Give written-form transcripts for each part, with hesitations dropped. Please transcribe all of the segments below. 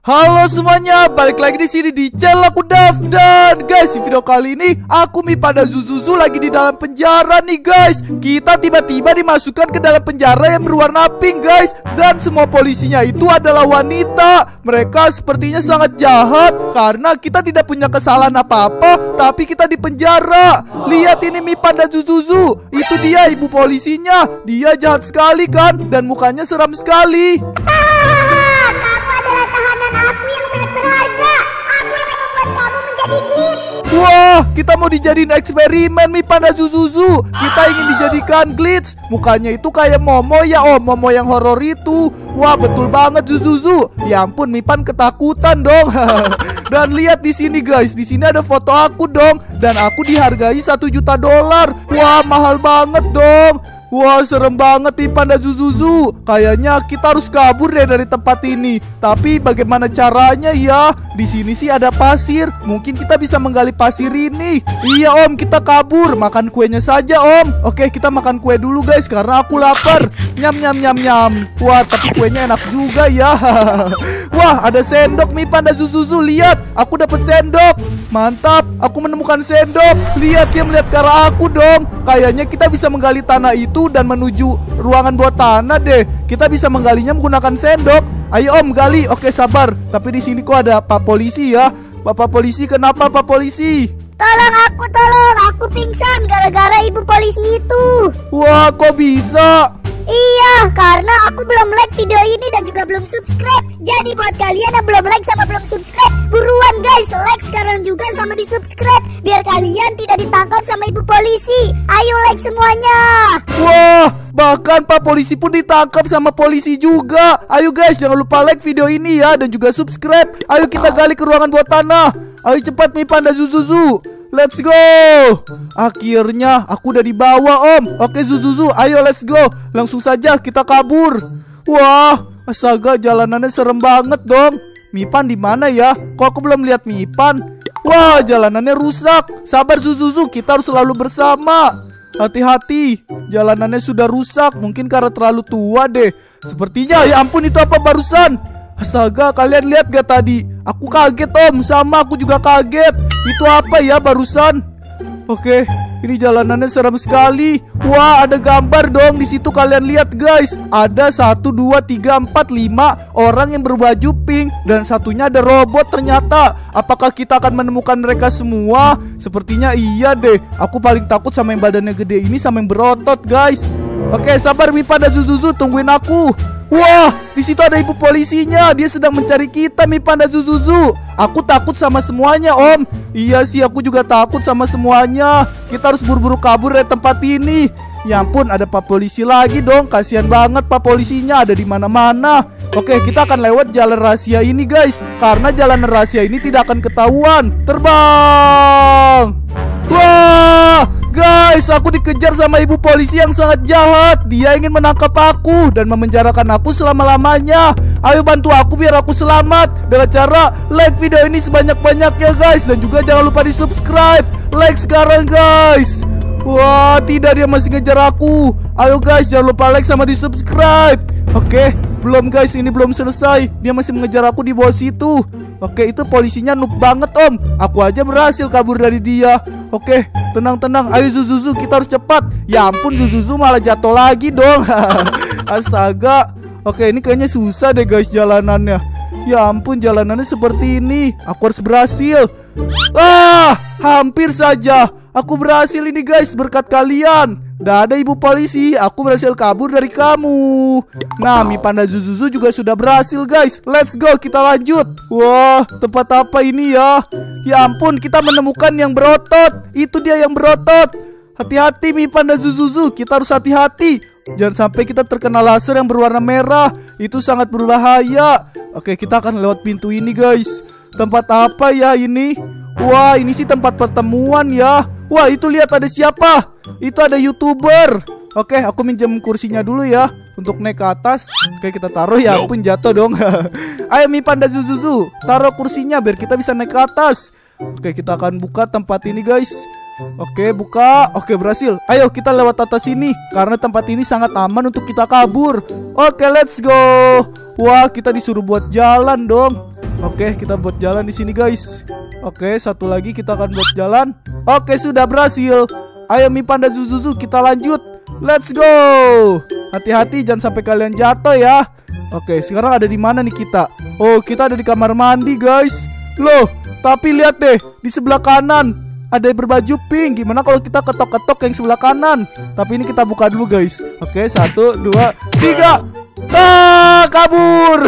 Halo semuanya, balik lagi di sini di channel aku Daf. Dan guys, di video kali ini aku Mipan dan Zuzuzu lagi di dalam penjara nih guys. Kita tiba-tiba dimasukkan ke dalam penjara yang berwarna pink guys. Dan semua polisinya itu adalah wanita. Mereka sepertinya sangat jahat karena kita tidak punya kesalahan apa-apa, tapi kita di penjara. Lihat ini Mipan dan Zuzuzu, itu dia ibu polisinya. Dia jahat sekali kan, dan mukanya seram sekali. Wah, kita mau dijadiin eksperimen Mipan dan Zuzuzu. Kita ingin dijadikan glitch. Mukanya itu kayak Momo ya om, Momo yang horor itu. Wah, betul banget Zuzuzu. Ya ampun, Mipan ketakutan dong. Dan lihat di sini guys, di sini ada foto aku dong. Dan aku dihargai $1 juta. Wah, mahal banget dong. Wah, serem banget Mipan dan Zuzuzu. Kayaknya kita harus kabur deh dari tempat ini. Tapi bagaimana caranya ya? Di sini sih ada pasir. Mungkin kita bisa menggali pasir ini. Iya om, kita kabur. Makan kuenya saja om. Oke, kita makan kue dulu guys, karena aku lapar. Nyam nyam nyam nyam. Wah, tapi kuenya enak juga ya. Wah, ada sendok Mipan dan Zuzuzu. Lihat, aku dapat sendok. Mantap, aku menemukan sendok. Lihat, dia melihat ke arah aku dong. Kayaknya kita bisa menggali tanah itu dan menuju ruangan bawah tanah deh. Kita bisa menggalinya menggunakan sendok. Ayo om, gali. Oke, sabar. Tapi di sini kok ada Pak Polisi ya. Bapak Polisi, kenapa Pak Polisi? Tolong. Aku pingsan gara-gara ibu polisi itu. Wah, kok bisa? Iya, karena aku belum like video ini dan juga belum subscribe. Jadi buat kalian yang belum like sama belum subscribe, buruan guys, like sekarang juga sama di subscribe, biar kalian tidak ditangkap sama ibu polisi. Ayo like semuanya. Wah, bahkan Pak Polisi pun ditangkap sama polisi juga. Ayo guys, jangan lupa like video ini ya, dan juga subscribe. Ayo kita gali ke ruangan bawah tanah. Ayo cepat Mipan dan Zuzuzu. Let's go. Akhirnya aku udah di bawah om. Oke Zuzuzu, ayo let's go. Langsung saja kita kabur. Wah, astaga, jalanannya serem banget dong. Mipan di mana ya? Kok aku belum lihat Mipan? Wah, jalanannya rusak. Sabar Zuzuzu, kita harus selalu bersama. Hati-hati, jalanannya sudah rusak. Mungkin karena terlalu tua deh. Sepertinya, ya ampun, itu apa barusan? Astaga, kalian lihat gak tadi? Aku kaget om, sama aku juga kaget. Itu apa ya barusan? Oke, ini jalanannya serem sekali. Wah, ada gambar dong di situ, kalian lihat guys. Ada 1, 2, 3, 4, 5 orang yang berbaju pink. Dan satunya ada robot ternyata. Apakah kita akan menemukan mereka semua? Sepertinya iya deh. Aku paling takut sama yang badannya gede ini, sama yang berotot guys. Oke, sabar Mipan dan Zuzuzu, tungguin aku. Wah, di situ ada ibu polisinya. Dia sedang mencari kita Mipan dan Zuzuzu. Aku takut sama semuanya om. Iya sih, aku juga takut sama semuanya. Kita harus buru-buru kabur dari tempat ini. Ya ampun, ada Pak Polisi lagi dong. Kasihan banget Pak Polisinya, ada di mana-mana. Oke, kita akan lewat jalan rahasia ini guys, karena jalan rahasia ini tidak akan ketahuan. Terbang. Wah, guys, aku dikejar sama ibu polisi yang sangat jahat. Dia ingin menangkap aku dan memenjarakan aku selama-lamanya. Ayo bantu aku biar aku selamat dengan cara like video ini sebanyak-banyaknya guys. Dan juga jangan lupa di subscribe. Like sekarang guys. Wah, tidak, dia masih ngejar aku. Ayo guys, jangan lupa like sama di subscribe. Oke, belum guys, ini belum selesai. Dia masih mengejar aku di bawah situ. Oke, itu polisinya noob banget om. Aku aja berhasil kabur dari dia. Oke, tenang-tenang. Ayo Zuzuzu, kita harus cepat. Ya ampun, Zuzuzu malah jatuh lagi dong. Astaga. Oke, ini kayaknya susah deh guys jalanannya. Ya ampun, jalanannya seperti ini. Aku harus berhasil. Ah, hampir saja. Aku berhasil ini guys, berkat kalian. Dah ada ibu polisi, aku berhasil kabur dari kamu. Nah, Mipan dan Zuzuzu juga sudah berhasil guys. Let's go, kita lanjut. Wah, tempat apa ini ya? Ya ampun, kita menemukan yang berotot. Itu dia yang berotot. Hati-hati Mipan dan Zuzuzu, kita harus hati-hati. Jangan sampai kita terkena laser yang berwarna merah. Itu sangat berbahaya. Oke, kita akan lewat pintu ini guys. Tempat apa ya ini? Wah, ini sih tempat pertemuan ya. Wah, itu lihat ada siapa? Itu ada YouTuber. Oke, aku minjem kursinya dulu ya untuk naik ke atas. Oke, kita taruh. Ya ampun, jatuh dong. Ayo Mipan dan Zuzuzu, taruh kursinya biar kita bisa naik ke atas. Oke, kita akan buka tempat ini guys. Oke, buka. Oke, berhasil. Ayo kita lewat atas sini, karena tempat ini sangat aman untuk kita kabur. Oke, let's go. Wah, kita disuruh buat jalan dong. Oke, kita buat jalan di sini guys. Oke, satu lagi kita akan buat jalan. Oke, sudah berhasil. Ayo Mipan dan Zuzuzu, kita lanjut. Let's go. Hati-hati jangan sampai kalian jatuh ya. Oke, sekarang ada di mana nih kita? Oh, kita ada di kamar mandi guys. Loh, tapi lihat deh, di sebelah kanan ada yang berbaju pink. Gimana kalau kita ketok-ketok yang sebelah kanan? Tapi ini kita buka dulu guys. Oke, 1, 2, 3. Kabur.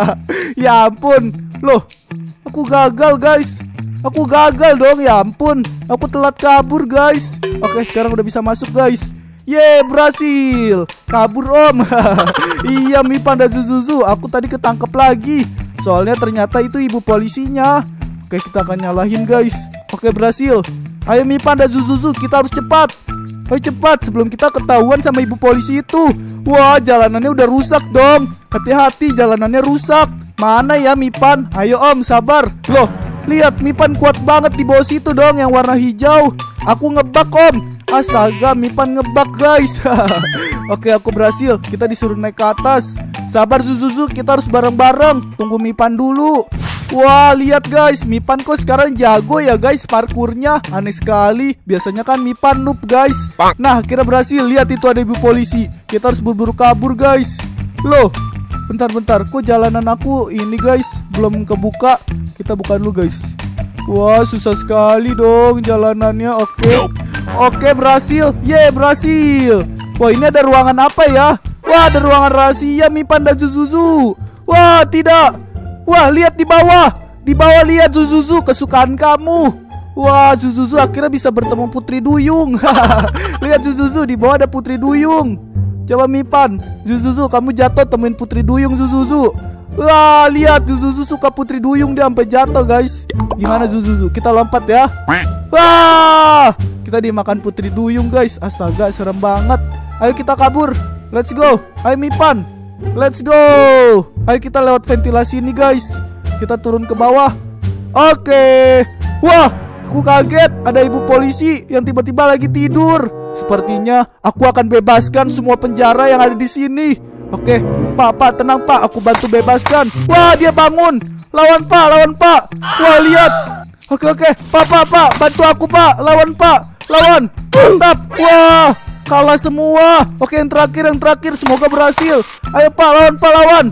Ya ampun. Loh, aku gagal guys. Aku gagal dong, ya ampun. Aku telat kabur guys. Oke, sekarang udah bisa masuk guys. Yeay, berhasil. Kabur om. Iya Mipan dan Zuzuzu, aku tadi ketangkep lagi. Soalnya ternyata itu ibu polisinya. Oke, kita akan nyalahin guys. Oke, berhasil. Ayo Mipan dan Zuzuzu, kita harus cepat. Ayo cepat sebelum kita ketahuan sama ibu polisi itu. Wah, jalanannya udah rusak dong. Hati-hati, jalanannya rusak. Mana ya Mipan? Ayo om, sabar. Loh, lihat Mipan kuat banget di bawah situ dong, yang warna hijau. Aku ngebak om. Astaga, Mipan ngebak guys. Oke, aku berhasil. Kita disuruh naik ke atas. Sabar Zuzuzu, kita harus bareng-bareng. Tunggu Mipan dulu. Wah, lihat guys, Mipan kok sekarang jago ya guys parkurnya. Aneh sekali. Biasanya kan Mipan noob guys. Nah, kira berhasil. Lihat itu ada ibu polisi. Kita harus buru-buru kabur guys. Loh, bentar-bentar, kok jalanan aku ini guys belum kebuka. Kita buka dulu guys. Wah, susah sekali dong jalanannya. Oke, berhasil. Yeay, berhasil. Wah, ini ada ruangan apa ya? Wah, ada ruangan rahasia Mipan dan Zuzuzu. Wah, tidak. Wah, lihat di bawah. Di bawah lihat Zuzuzu, kesukaan kamu. Wah, Zuzuzu akhirnya bisa bertemu Putri Duyung. Lihat Zuzuzu, di bawah ada Putri Duyung. Coba Mipan, Zuzuzu, kamu jatuh temuin Putri Duyung Zuzuzu. Wah, lihat Zuzuzu suka Putri Duyung, dia sampai jatuh guys. Gimana Zuzuzu? Kita lompat ya. Wah, kita dimakan Putri Duyung guys. Astaga, serem banget. Ayo kita kabur. Let's go. Ayo Mipan, let's go. Ayo kita lewat ventilasi ini guys. Kita turun ke bawah. Oke. Wah, aku kaget. Ada ibu polisi yang tiba-tiba lagi tidur. Sepertinya aku akan bebaskan semua penjara yang ada di sini. Oke, Pak, tenang Pak, aku bantu bebaskan. Wah, dia bangun. Lawan Pak. Wah, lihat. Oke, Pak, bantu aku Pak. Lawan Pak, lawan. Mantap. Wah, kalah semua. Oke, yang terakhir. Semoga berhasil. Ayo Pak, lawan.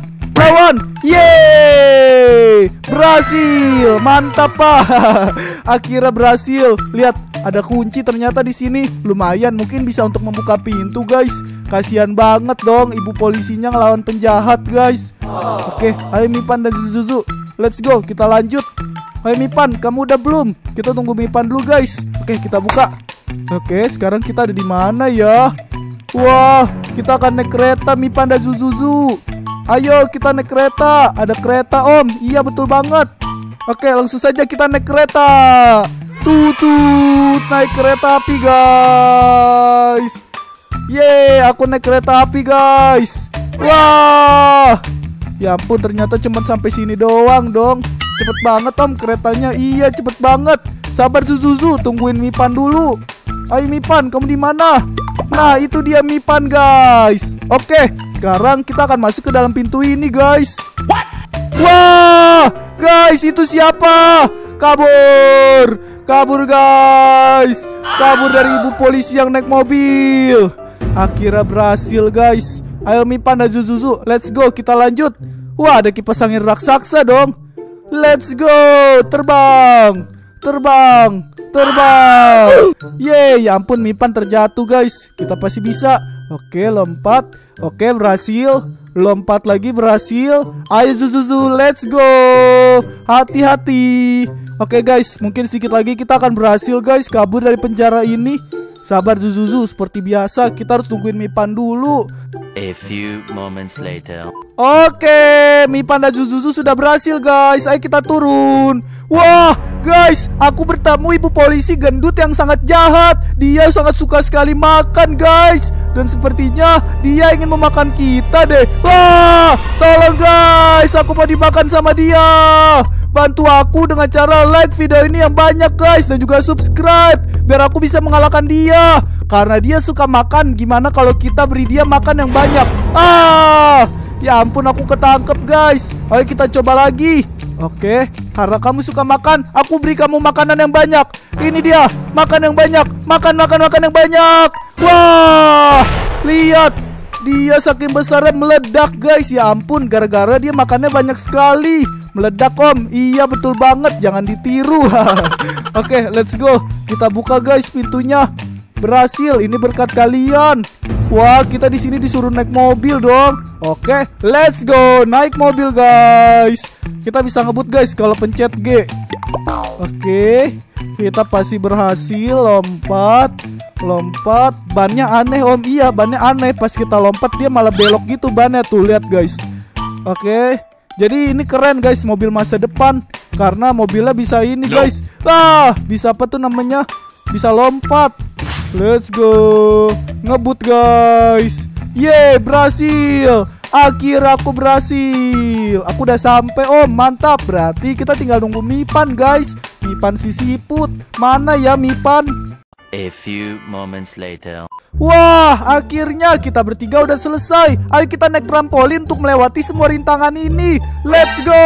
Yeay, berhasil. Mantap Pak. Akhirnya berhasil. Lihat, ada kunci ternyata di sini. Lumayan, mungkin bisa untuk membuka pintu guys. Kasihan banget dong ibu polisinya ngelawan penjahat guys. Oke, ayo Mipan dan Zuzuzu, let's go, kita lanjut. Ayo Mipan, kamu udah belum? Kita tunggu Mipan dulu guys. Oke, kita buka. Oke, sekarang kita ada di mana ya? Wah, kita akan naik kereta Mipan dan Zuzuzu. Ayo kita naik kereta. Ada kereta om. Iya betul banget. Oke, langsung saja kita naik kereta. Tutut, naik kereta api guys. Yeay, aku naik kereta api guys. Wah, ya ampun, ternyata cuma sampai sini doang dong. Cepet banget om keretanya. Iya, cepet banget. Sabar Zuzuzu, tungguin Mipan dulu. Ayo Mipan, kamu di mana? Nah, itu dia Mipan guys. Oke, sekarang kita akan masuk ke dalam pintu ini guys. Wah, guys, itu siapa? Kabur guys. Kabur dari ibu polisi yang naik mobil. Akhirnya berhasil guys. Ayo Mipan dan Zuzuzu, let's go, kita lanjut. Wah, ada kipas angin raksasa dong. Let's go, terbang. Yeay, ya ampun, Mipan terjatuh guys. Kita pasti bisa. Oke, lompat. Oke, berhasil. Lompat lagi, berhasil. Ayo Zuzuzu, let's go. Hati-hati. Oke guys, mungkin sedikit lagi kita akan berhasil guys kabur dari penjara ini. Sabar Zuzuzu, seperti biasa kita harus tungguin Mipan dulu. A few moments later. Oke, Mipan dan Zuzuzu sudah berhasil guys. Ayo kita turun. Wah guys, aku bertemu ibu polisi gendut yang sangat jahat. Dia sangat suka sekali makan guys. Dan sepertinya dia ingin memakan kita deh. Wah, tolong guys, aku mau dimakan sama dia. Bantu aku dengan cara like video ini yang banyak guys. Dan juga subscribe biar aku bisa mengalahkan dia. Karena dia suka makan. Gimana kalau kita beri dia makan yang banyak? Ya ampun, aku ketangkep guys. Ayo kita coba lagi. Oke, karena kamu suka makan, aku beri kamu makanan yang banyak. Ini dia, makan yang banyak. Makan yang banyak. Wah, lihat. Dia saking besarnya meledak guys. Ya ampun, gara-gara dia makannya banyak sekali. Meledak om. Iya betul banget, jangan ditiru. Oke, let's go. Kita buka guys pintunya. Berhasil, ini berkat kalian. Wah, kita di sini disuruh naik mobil dong. Oke, let's go. Naik mobil guys. Kita bisa ngebut guys kalau pencet G. Oke, kita pasti berhasil. Lompat. Bannya aneh om. Iya, bannya aneh. Pas kita lompat dia malah belok gitu bannya tuh. Lihat guys. Oke, jadi ini keren guys, mobil masa depan. Karena mobilnya bisa ini guys. Bisa apa tuh namanya? Bisa lompat. Let's go. Ngebut guys. Yeay, berhasil. Akhirnya aku berhasil. Aku udah sampai om, mantap. Berarti kita tinggal nunggu Mipan guys. Mipan si siput. Mana ya Mipan? A few moments later. Wah, akhirnya kita bertiga udah selesai. Ayo kita naik trampolin untuk melewati semua rintangan ini. Let's go.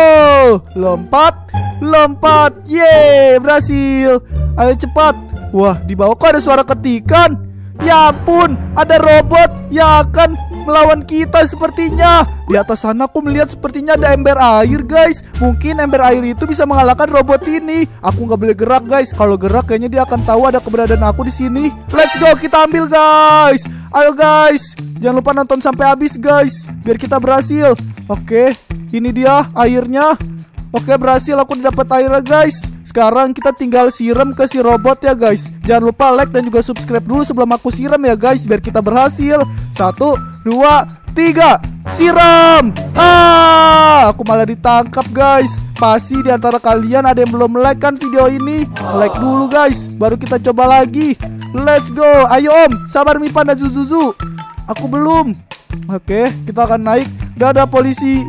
Lompat. Yeay, berhasil. Ayo cepat. Wah, di bawah kok ada suara ketikan. Ya ampun, ada robot yang akan melawan kita sepertinya. Di atas sana aku melihat sepertinya ada ember air guys. Mungkin ember air itu bisa mengalahkan robot ini. Aku nggak boleh gerak guys. Kalau gerak kayaknya dia akan tahu ada keberadaan aku di sini. Let's go, kita ambil guys. Ayo guys, jangan lupa nonton sampai habis guys, biar kita berhasil. Oke, ini dia airnya. Oke, berhasil, aku dapat airnya guys. Sekarang kita tinggal siram ke si robot ya guys. Jangan lupa like dan juga subscribe dulu sebelum aku siram ya guys, biar kita berhasil. 1, 2, 3, siram. Aku malah ditangkap guys. Pasti di antara kalian ada yang belum like kan video ini. Like dulu guys, baru kita coba lagi. Let's go. Ayo om, sabar Mipan dan Zuzuzu. Aku belum. Oke, kita akan naik. Dadah polisi.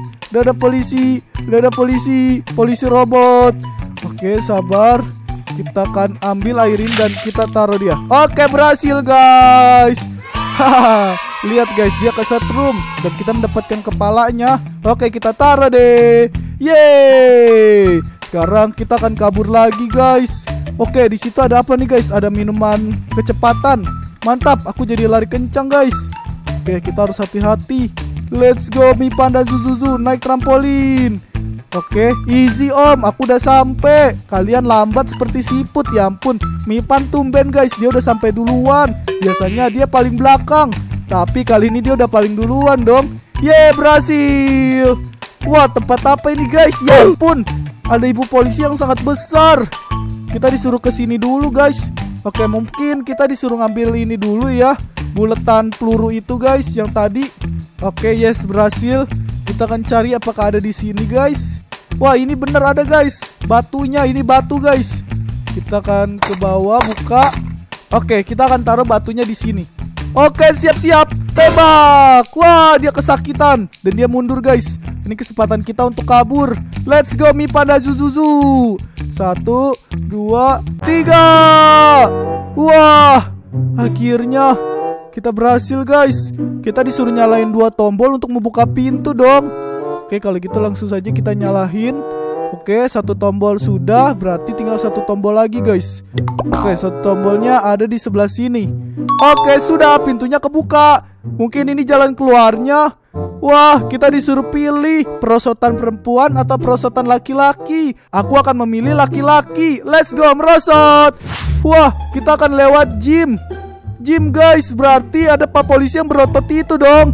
Polisi robot. Oke, sabar. Kita akan ambil air ini dan kita taruh dia. Oke, berhasil guys. Lihat guys, dia kesetrum dan kita mendapatkan kepalanya. Oke, kita taruh deh. Yeay. Sekarang kita akan kabur lagi guys. Oke, di situ ada apa nih guys? Ada minuman kecepatan. Mantap, aku jadi lari kencang guys. Oke, kita harus hati-hati. Let's go Mipan dan Zuzuzu, naik trampolin. Oke, easy om, aku udah sampai. Kalian lambat seperti siput, ya ampun. Mipan tumben guys, dia udah sampai duluan. Biasanya dia paling belakang, tapi kali ini dia udah paling duluan dong. Yeay, berhasil. Wah, tempat apa ini guys? Ya ampun, ada ibu polisi yang sangat besar. Kita disuruh ke sini dulu guys. Oke, mungkin kita disuruh ngambil ini dulu ya, buletan peluru itu guys, yang tadi. Oke, yes, berhasil. Kita akan cari apakah ada di sini guys. Wah, ini bener ada guys. Batunya, ini batu guys. Kita akan ke bawah, buka. Oke, kita akan taruh batunya di sini. Oke, siap-siap. Tembak. Wah, dia kesakitan dan dia mundur guys. Ini kesempatan kita untuk kabur. Let's go Mipan dan Zuzuzu. 1, 2, 3. Wah, akhirnya kita berhasil guys. Kita disuruh nyalain 2 tombol untuk membuka pintu dong. Oke, kalau gitu langsung saja kita nyalain. Oke, 1 tombol sudah, berarti tinggal 1 tombol lagi guys. Oke, 1 tombolnya ada di sebelah sini. Oke, sudah, pintunya kebuka. Mungkin ini jalan keluarnya. Wah, kita disuruh pilih perosotan perempuan atau perosotan laki-laki. Aku akan memilih laki-laki. Let's go, merosot. Wah, kita akan lewat gym guys, berarti ada pak polisi yang berotot itu dong.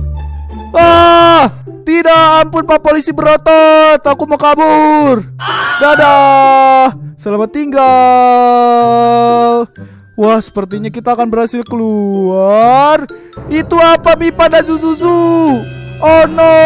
Tidak, ampun pak polisi berotot. Aku mau kabur. Dadah, selamat tinggal. Wah, sepertinya kita akan berhasil keluar. Itu apa Mipan dan Zuzuzu? Oh no,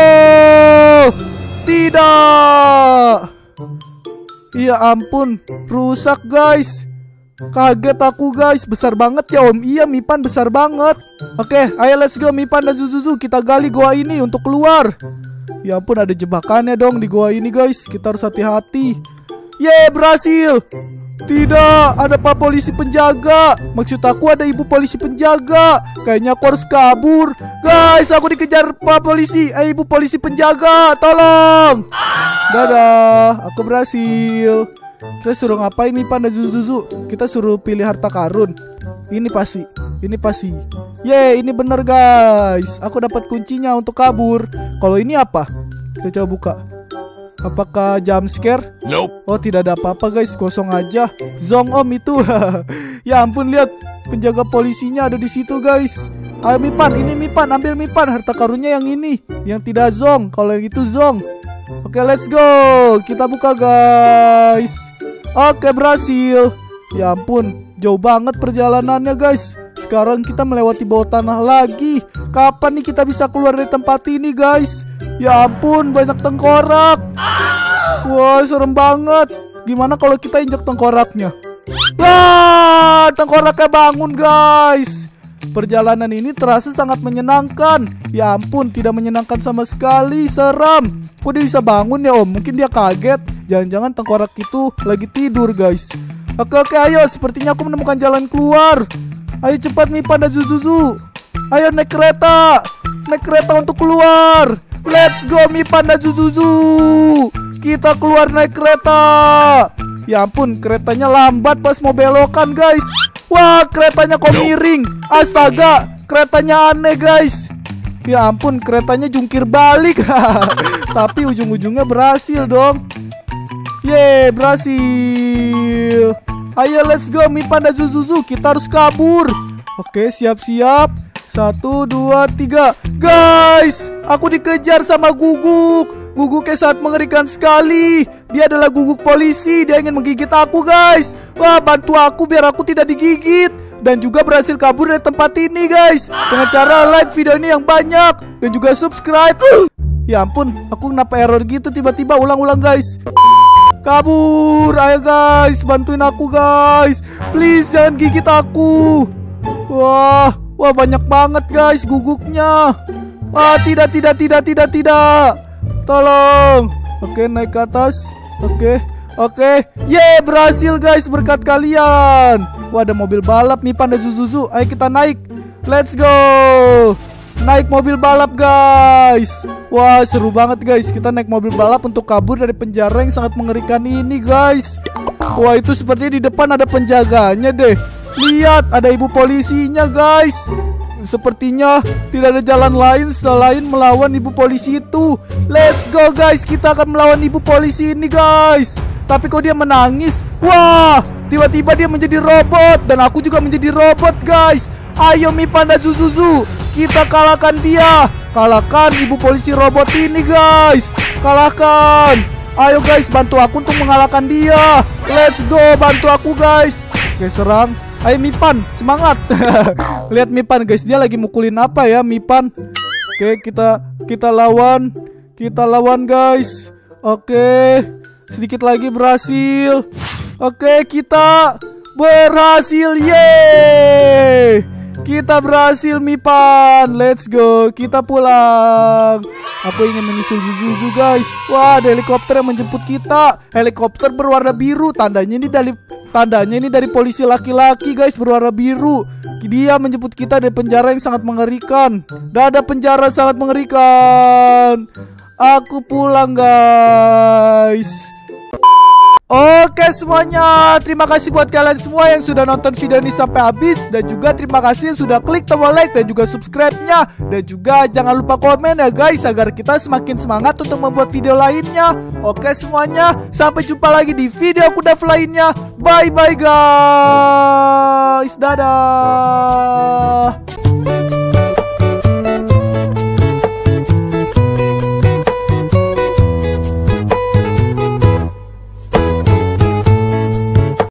tidak. Ya ampun, rusak guys. Kaget aku guys, besar banget ya om. Iya, Mipan besar banget. Oke, ayo let's go Mipan dan Zuzuzu. Kita gali gua ini untuk keluar. Ya ampun, ada jebakannya dong di gua ini guys. Kita harus hati-hati. Yeay, berhasil. Tidak, ada Pak Polisi penjaga. Maksud aku ada Ibu Polisi penjaga. Kayaknya aku harus kabur. Guys, aku dikejar Pak Polisi. Ibu Polisi penjaga, tolong. Dadah, aku berhasil. Kita suruh ngapain nih Panda Zuzuzu? Kita suruh pilih harta karun. Ini pasti. Yeay, ini bener guys. Aku dapat kuncinya untuk kabur. Kalau ini apa? Kita coba buka. Apakah jump scare? Nope. Oh, tidak ada apa-apa guys, kosong aja. Zong Om itu. Ya ampun, lihat penjaga polisinya ada di situ guys. Ayo Mipan, ini Mipan, ambil Mipan harta karunnya yang ini, yang tidak zong. Kalau yang itu zong. Oke, let's go. Kita buka guys. Oke, berhasil. Ya ampun, jauh banget perjalanannya guys. Sekarang kita melewati bawah tanah lagi. Kapan nih kita bisa keluar dari tempat ini guys? Ya ampun, banyak tengkorak. Wah, serem banget. Gimana kalau kita injak tengkoraknya? Wah, tengkoraknya bangun guys. Perjalanan ini terasa sangat menyenangkan. Ya ampun, tidak menyenangkan sama sekali. Seram. Kok dia bisa bangun ya Om? Mungkin dia kaget. Jangan-jangan tengkorak itu lagi tidur guys. Oke, ayo. Sepertinya aku menemukan jalan keluar. Ayo cepat nih Panda Zuzuzu. Ayo naik kereta. Naik kereta untuk keluar. Let's go Mi Panda Zuzuzu. Kita keluar naik kereta. Ya ampun, keretanya lambat pas mau belokan guys. Wah, keretanya kok miring. Astaga, keretanya aneh guys. Ya ampun, keretanya jungkir balik. Tapi ujung-ujungnya berhasil dong. Yeay, berhasil. Ayo let's go Mi Panda Zuzuzu. Kita harus kabur. Oke, siap-siap. 1, 2, 3. Guys, aku dikejar sama guguk. Guguknya sangat mengerikan sekali. Dia adalah guguk polisi. Dia ingin menggigit aku guys. Wah, bantu aku biar aku tidak digigit. Dan juga berhasil kabur dari tempat ini guys. Dengan cara like video ini yang banyak. Dan juga subscribe. Ya ampun, aku kenapa error gitu tiba-tiba. Ulang-ulang guys. Kabur, ayo guys, bantuin aku guys. Please jangan gigit aku. Wah, banyak banget guys guguknya. Wah, tidak. Tolong. Oke, naik ke atas. Oke. Yeay, berhasil guys berkat kalian. Wah, ada mobil balap nih Panda Zuzuzu. Ayo kita naik. Let's go. Naik mobil balap guys. Wah, seru banget guys. Kita naik mobil balap untuk kabur dari penjara yang sangat mengerikan ini guys. Wah, itu sepertinya di depan ada penjaganya deh. Lihat, ada ibu polisinya guys. Sepertinya tidak ada jalan lain selain melawan ibu polisi itu. Let's go guys, kita akan melawan ibu polisi ini guys. Tapi kok dia menangis? Wah, tiba-tiba dia menjadi robot. Dan aku juga menjadi robot guys. Ayo Mi Panda Zuzuzu, kita kalahkan dia. Kalahkan ibu polisi robot ini guys. Kalahkan. Ayo guys, bantu aku untuk mengalahkan dia. Let's go, bantu aku guys. Oke, serang. Ayo Mipan, semangat. Lihat Mipan guys, dia lagi mukulin apa ya Mipan. Oke, kita lawan. Kita lawan guys. Oke, sedikit lagi berhasil. Oke, kita berhasil. Yeay, kita berhasil Mipan. Let's go, kita pulang. Aku ingin menyusul Zuzuzu guys. Wah, ada helikopter yang menjemput kita. Helikopter berwarna biru. Tandanya ini dari polisi laki-laki guys, berwarna biru. Dia menjemput kita dari penjara yang sangat mengerikan. Dadah penjara sangat mengerikan. Aku pulang guys. Oke semuanya, terima kasih buat kalian semua yang sudah nonton video ini sampai habis. Dan juga terima kasih yang sudah klik tombol like dan juga subscribe-nya. Dan juga jangan lupa komen ya guys, agar kita semakin semangat untuk membuat video lainnya. Oke semuanya, sampai jumpa lagi di video Kuda lainnya. Bye bye guys, dadah.